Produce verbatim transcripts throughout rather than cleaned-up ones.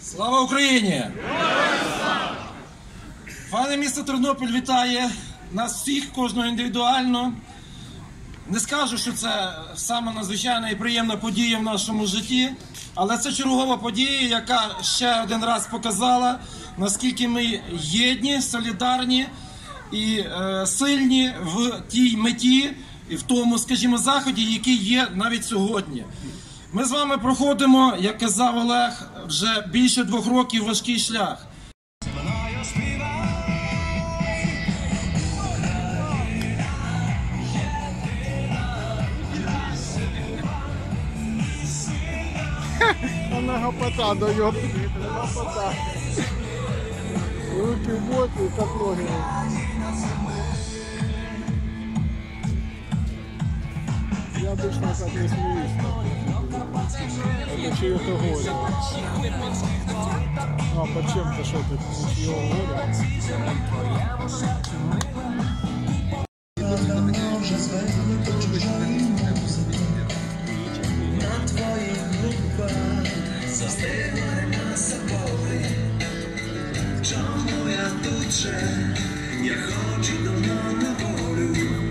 Слава Україні! Файне місто Тернопіль вітає нас всіх, кожного індивідуально. Не скажу, що це саме надзвичайна і приємна подія в нашому житті, але це чергова подія, яка ще один раз показала, наскільки ми єдні, солідарні і е, сильні в тій меті і в тому, скажімо, заході, який є навіть сьогодні. Ми з вами проходимо, як казав Олег, вже більше двох років важкий шлях. Она гопота дает. Гопота. Руки в боки, как ноги. Я обычно так не смеюсь. Это чье-то горе. А по чем-то что ты? Чье горе? Чому я тут же, я хочу давно на волю,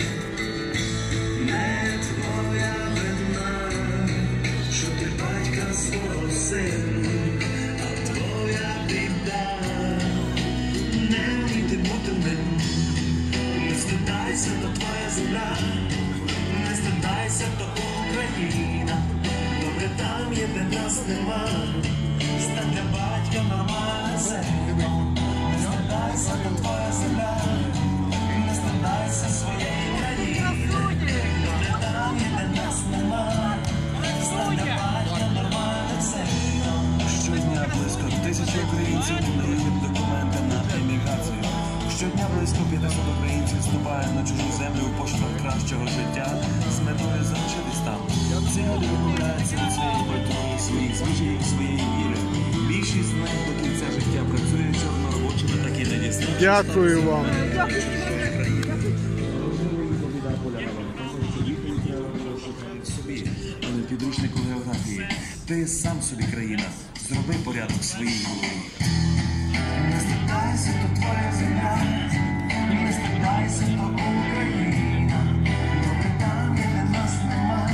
не твоя вина, що ти батька свого сину, а твоя біда, не вміти бути ним, не стидайся, то твоя земля, не стидайся, то Україна, добре там є, де нас нема, стань для батька нормальна земля. Не стидайся, то твоя земля, не стидайся своєї країни, добре там є, де нас нема, стань для батька нормальна земля. Щодня близько тисячі українців подають документи на еміграцію. Щодня близько п'ятдесят українців вступає на чужу землю у пошуках кращого життя з метою залишитись там. Ці люди відмовляються від своєї культури, своїх звичаїв, своєї віри. Більшість з них до кінця життя працює чорноробочими, так і не дістають. Дякую вам. Собі, але підручнику географії. Ти сам собі країна. Зроби порядок в своїй голові. Не стидайся, то твоя земля, не стидайся, то Україна, добре там, де нас нема.